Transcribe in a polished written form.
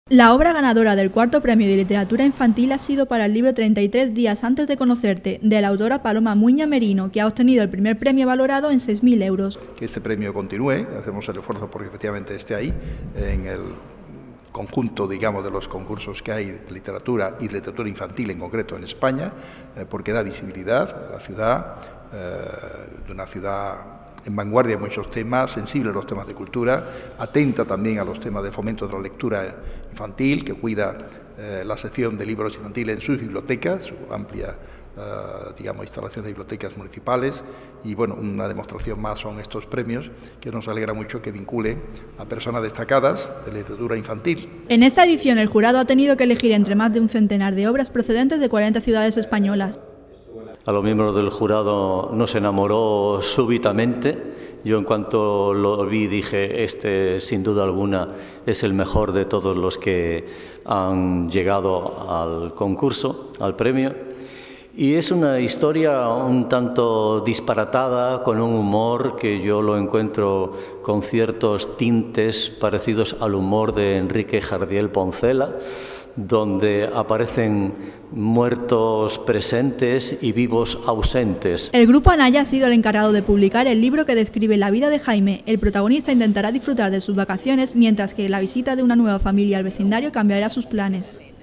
La obra ganadora del cuarto premio de literatura infantil ha sido para el libro 33 días antes de conocerte, de la autora Paloma Muña Merino, que ha obtenido el primer premio valorado en 6.000 euros. Que este premio continúe, hacemos el esfuerzo porque efectivamente esté ahí, en el conjunto, digamos, de los concursos que hay de literatura y literatura infantil en concreto en España, porque da visibilidad a la ciudad, de una ciudad en vanguardia en muchos temas, sensible a los temas de cultura, atenta también a los temas de fomento de la lectura infantil, que cuida la sección de libros infantiles en sus bibliotecas, su amplia digamos, instalación de bibliotecas municipales, y bueno, una demostración más son estos premios que nos alegra mucho que vinculen a personas destacadas de literatura infantil. En esta edición el jurado ha tenido que elegir entre más de un centenar de obras procedentes de 40 ciudades españolas. A los miembros del jurado nos enamoró súbitamente. Yo en cuanto lo vi dije, este sin duda alguna es el mejor de todos los que han llegado al concurso, al premio. Y es una historia un tanto disparatada, con un humor que yo lo encuentro con ciertos tintes parecidos al humor de Enrique Jardiel Poncela, donde aparecen muertos presentes y vivos ausentes. El grupo Anaya ha sido el encargado de publicar el libro que describe la vida de Jaime. El protagonista intentará disfrutar de sus vacaciones, mientras que la visita de una nueva familia al vecindario cambiará sus planes.